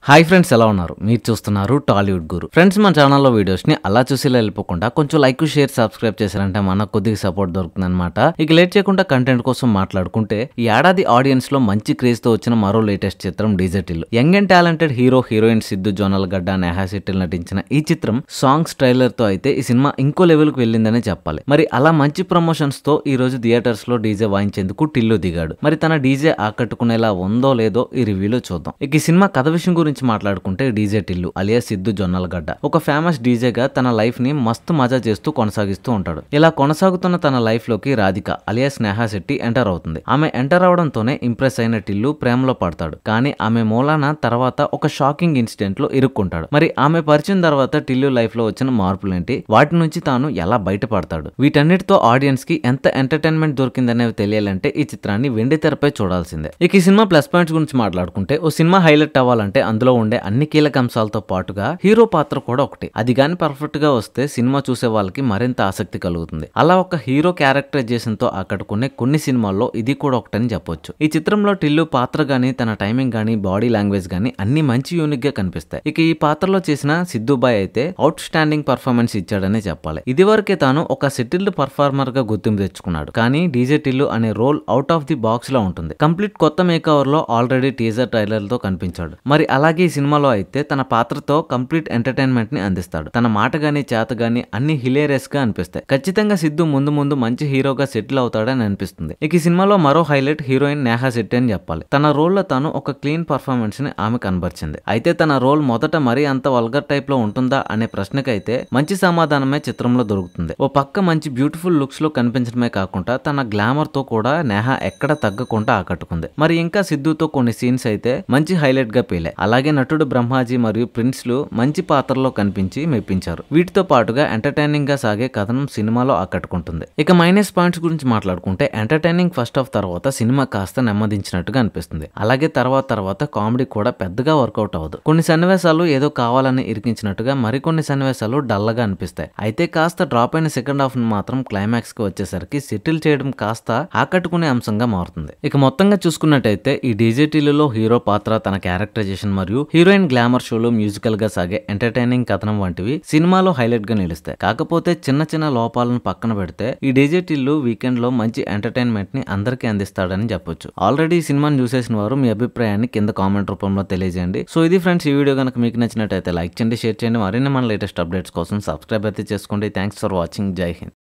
Hi friends, ఎలా ఉన్నారు? మీరు చూస్తున్నారు టాలీవుడ్ గురు. ఫ్రెండ్స్, మన ఛానల్లో వీడియోస్ ని అలా చూసి వెళ్ళిపోకుండా కొంచెం లైక్, షేర్, సబ్స్క్రైబ్ చేశారంటే మనకు కొద్దిగా సపోర్ట్ దొరుకుతుంది అనమాట. ఇక లేట్ చేయకుండా కంటెంట్ కోసం మాట్లాడుకుంటే, ఈ ఏడాది ఆడియన్స్ లో మంచి క్రేజ్ తో వచ్చిన మరో లేటెస్ట్ చిత్రం DJ Tillu. Young and talented hero heroine Siddhu, Jonnalagadda, Neha శెట్టిల్ నటించిన ఈ చిత్రం సాంగ్స్ ట్రైలర్ తో అయితే ఈ సినిమా ఇంకో లెవెల్ కు వెళ్ళిందని చెప్పాలి. మరి అలా మంచి ప్రమోషన్స్ తో ఈ రోజు థియేటర్స్ లో డీజే వాయించేందుకు టిల్లు దిగాడు. మరి తన డీజే ఆకట్టుకునేలా ఉందో లేదో ఈ రివ్యూలో చూద్దాం. ఇక ఈ సినిమా కథ విషయం గురించి మాట్లాడుకుంటే, డీజే టిల్లు అలియా సిద్ధు జొన్నలగడ్డ ఒక ఫేమస్ డీజేగా తన లైఫ్ ని మస్తు మజా చేస్తూ కొనసాగిస్తూ ఉంటాడు. ఇలా కొనసాగుతున్న తన లైఫ్ లోకి రాధిక అలియాస్ నేహా శెట్టి ఎంటర్ అవుతుంది. ఆమె ఎంటర్ అవడంతోనే ఇంప్రెస్ అయిన టిల్లు ప్రేమలో పడతాడు. కానీ ఆమె మూలాన తర్వాత ఒక షాకింగ్ ఇన్సిడెంట్ లో ఇరుక్కుంటాడు. మరి ఆమె పరిచయం తర్వాత టిల్లు లైఫ్ లో వచ్చిన మార్పులేంటి, వాటి నుంచి తాను ఎలా బయటపడతాడు, వీటన్నిటితో ఆడియన్స్ కి ఎంత ఎంటర్టైన్మెంట్ దొరికిందనేవి తెలియాలంటే ఈ చిత్రాన్ని వెండి తెరపై చూడాల్సిందే. ఇక ఈ సినిమా ప్లస్ పాయింట్స్ గురించి మాట్లాడుకుంటే, ఓ సినిమా హైలైట్ అవ్వాలంటే అందులో ఉండే అన్ని కీలక అంశాలతో పాటుగా హీరో పాత్ర కూడా ఒకటి. అది గాని పర్ఫెక్ట్ గా వస్తే సినిమా చూసే వాళ్ళకి మరింత ఆసక్తి కలుగుతుంది. అలా ఒక హీరో క్యారెక్టరైజేషన్ తో ఆకట్టుకునే కొన్ని సినిమాల్లో ఇది కూడా ఒకటని చెప్పొచ్చు. ఈ చిత్రంలో టిల్లు పాత్ర గానీ, తన టైమింగ్ గానీ, బాడీ లాంగ్వేజ్ గానీ అన్ని మంచి యూనిక్ గా కనిపిస్తాయి. ఇక ఈ పాత్రలో చేసిన సిద్ధు బాయ్ అయితే అవుట్ స్టాండింగ్ పర్ఫార్మెన్స్ ఇచ్చాడనే చెప్పాలి. ఇదివరకే తాను ఒక సెటిల్డ్ పర్ఫార్మర్ గా గుర్తింపు తెచ్చుకున్నాడు. కానీ డీజే టిల్లు అనే role out of the box లో ఉంటుంది. కంప్లీట్ కొత్త మేకవర్ లో ఆల్రెడీ టీజర్ ట్రైలర్ తో కనిపించాడు. మరి అలాగే ఈ సినిమాలో అయితే తన పాత్రతో కంప్లీట్ ఎంటర్టైన్మెంట్ ని అందిస్తాడు. తన మాట గానీ, చేత గానీ అన్ని హిలేరియస్ గా అనిపిస్తాయి. ఖచ్చితంగా సిద్ధు ముందు ముందు మంచి హీరోగా సెటిల్ అవుతాడని అనిపిస్తుంది. ఇక ఈ సినిమాలో మరో హైలైట్ హీరోయిన్ నేహా శెట్టి అని చెప్పాలి. తన రోల్ లో తాను ఒక క్లీన్ పర్ఫార్మెన్స్ ని ఆమె కనబరిచింది. అయితే తన రోల్ మొదట మరీ అంత వల్గర్ టైప్ లో ఉంటుందా అనే ప్రశ్నకైతే మంచి సమాధానమే చిత్రంలో దొరుకుతుంది. ఓ పక్క మంచి బ్యూటిఫుల్ లుక్స్ లో కనిపించడమే కాకుండా తన గ్లామర్ తో కూడా నేహా ఎక్కడ తగ్గకుండా ఆకట్టుకుంది. మరి ఇంకా సిద్ధుతో కొన్ని సీన్స్ అయితే మంచి హైలైట్ గా పేలాయి. అలాగే నటుడు బ్రహ్మాజీ మరియు ప్రిన్స్ లు మంచి పాత్రలో కనిపించి మెప్పించారు. వీటితో పాటుగా ఎంటర్టైనింగ్ గా సాగే కథనం సినిమాలో ఆకట్టుకుంటుంది. ఇక మైనస్ పాయింట్స్ గురించి మాట్లాడుకుంటే, ఎంటర్టైనింగ్ ఫస్ట్ హాఫ్ తర్వాత సినిమా కాస్త నెమ్మదించినట్టుగా అనిపిస్తుంది. అలాగే తర్వాత కామెడీ కూడా పెద్దగా వర్కౌట్ అవ్వదు. కొన్ని సన్నివేశాలు ఏదో కావాలని ఇరికించినట్టుగా, మరికొన్ని సన్నివేశాలు డల్ గా అనిపిస్తాయి. అయితే కాస్త డ్రాప్ అయిన సెకండ్ హాఫ్ మాత్రం క్లైమాక్స్ కి వచ్చేసరికి సెటిల్ చేయడం కాస్త ఆకట్టుకునే అంశంగా మారుతుంది. ఇక మొత్తంగా చూసుకున్నట్టయితే ఈ డీజే టిల్లులో హీరో పాత్ర, తన క్యారెక్టరైజేషన్ మరియు హీరోయిన్ గ్లామర్ షోలో మ్యూజికల్ గా సాగే ఎంటర్టైనింగ్ కథనం వంటివి సినిమాలో హైలైట్ గా నిలుస్తాయి. కాకపోతే చిన్న లోపాలను పక్కన పెడితే ఈ డీజే టిల్లు వీకెండ్ లో మంచి ఎంటర్టైన్మెంట్ ని అందరికీ అందిస్తాడని చెప్పొచ్చు. ఆల్రెడీ ఈ సినిమాని చూసేసిన వారు మీ అభిప్రాయాన్ని కింద కామెంట్ రూపంలో తెలియజేయండి. సో ఇది ఫ్రెండ్స్, ఈ వీడియో కనుక మీకు నచ్చినట్టయితే లైక్ చేయండి, షేర్ చేయండి. మరిన్ని మన లేటెస్ట్ అప్డేట్స్ కోసం సబ్స్క్రైబ్ అయితే చేసుకోండి. Thanks for watching. జై హింద్.